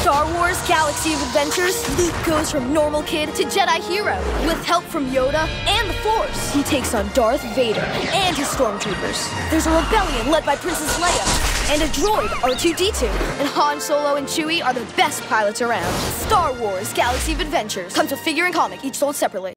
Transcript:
Star Wars Galaxy of Adventures, Luke goes from normal kid to Jedi hero. With help from Yoda and the Force, he takes on Darth Vader and his stormtroopers. There's a rebellion led by Princess Leia and a droid, R2-D2. And Han Solo and Chewie are the best pilots around. Star Wars Galaxy of Adventures comes with figure and comic, each sold separately.